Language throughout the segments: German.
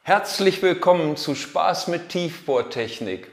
Herzlich willkommen zu Spaß mit Tiefbohrtechnik.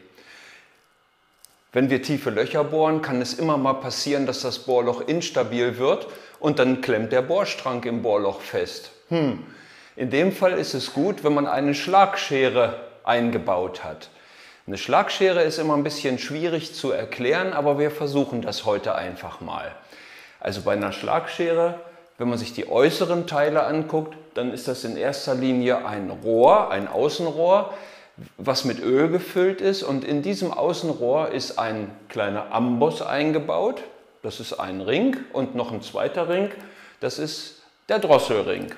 Wenn wir tiefe Löcher bohren, kann es immer mal passieren, dass das Bohrloch instabil wird und dann klemmt der Bohrstrang im Bohrloch fest. In dem Fall ist es gut, wenn man eine Schlagschere eingebaut hat. Eine Schlagschere ist immer ein bisschen schwierig zu erklären, aber wir versuchen das heute einfach mal. Also bei einer Schlagschere, wenn man sich die äußeren Teile anguckt, dann ist das in erster Linie ein Rohr, ein Außenrohr, was mit Öl gefüllt ist. Und in diesem Außenrohr ist ein kleiner Amboss eingebaut. Das ist ein Ring und noch ein zweiter Ring. Das ist der Drosselring.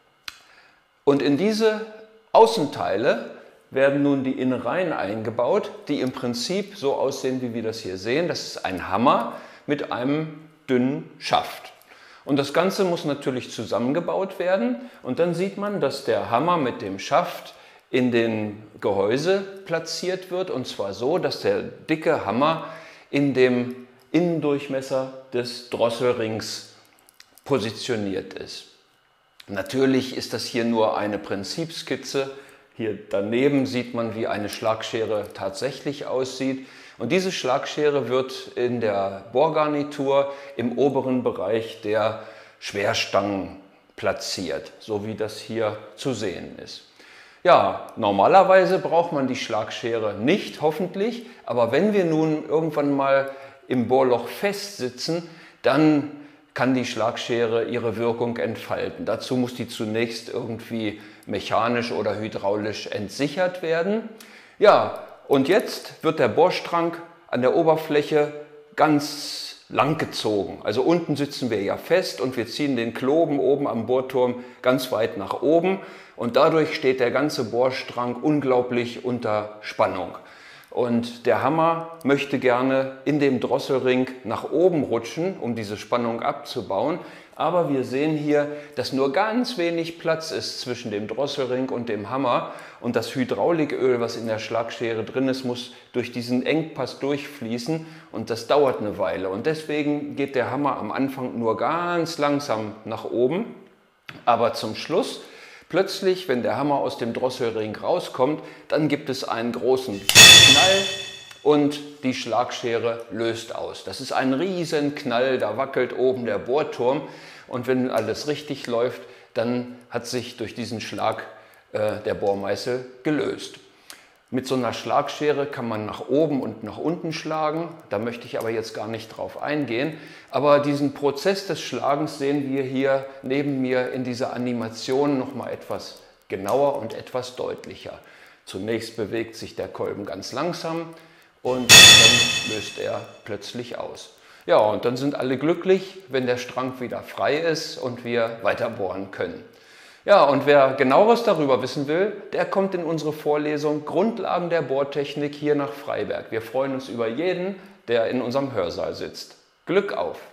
Und in diese Außenteile werden nun die Innereien eingebaut, die im Prinzip so aussehen, wie wir das hier sehen. Das ist ein Hammer mit einem dünnen Schaft. Und das Ganze muss natürlich zusammengebaut werden und dann sieht man, dass der Hammer mit dem Schaft in den Gehäuse platziert wird, und zwar so, dass der dicke Hammer in dem Innendurchmesser des Drosselrings positioniert ist. Natürlich ist das hier nur eine Prinzipskizze. Hier daneben sieht man, wie eine Schlagschere tatsächlich aussieht. Und diese Schlagschere wird in der Bohrgarnitur im oberen Bereich der Schwerstangen platziert, so wie das hier zu sehen ist. Ja, normalerweise braucht man die Schlagschere nicht, hoffentlich, aber wenn wir nun irgendwann mal im Bohrloch festsitzen, dann kann die Schlagschere ihre Wirkung entfalten. Dazu muss die zunächst irgendwie mechanisch oder hydraulisch entsichert werden. Ja, und jetzt wird der Bohrstrang an der Oberfläche ganz lang gezogen. Also unten sitzen wir ja fest und wir ziehen den Kloben oben am Bohrturm ganz weit nach oben und dadurch steht der ganze Bohrstrang unglaublich unter Spannung. Und der Hammer möchte gerne in dem Drosselring nach oben rutschen, um diese Spannung abzubauen. Aber wir sehen hier, dass nur ganz wenig Platz ist zwischen dem Drosselring und dem Hammer. Und das Hydrauliköl, was in der Schlagschere drin ist, muss durch diesen Engpass durchfließen. Und das dauert eine Weile. Und deswegen geht der Hammer am Anfang nur ganz langsam nach oben. Aber zum Schluss, plötzlich, wenn der Hammer aus dem Drosselring rauskommt, dann gibt es einen großen Knall und die Schlagschere löst aus. Das ist ein riesen Knall, da wackelt oben der Bohrturm und wenn alles richtig läuft, dann hat sich durch diesen Schlag der Bohrmeißel gelöst. Mit so einer Schlagschere kann man nach oben und nach unten schlagen, da möchte ich aber jetzt gar nicht drauf eingehen. Aber diesen Prozess des Schlagens sehen wir hier neben mir in dieser Animation noch mal etwas genauer und etwas deutlicher. Zunächst bewegt sich der Kolben ganz langsam und dann löst er plötzlich aus. Ja, und dann sind alle glücklich, wenn der Strang wieder frei ist und wir weiter bohren können. Ja, und wer Genaueres darüber wissen will, der kommt in unsere Vorlesung Grundlagen der Bohrtechnik hier nach Freiberg. Wir freuen uns über jeden, der in unserem Hörsaal sitzt. Glück auf!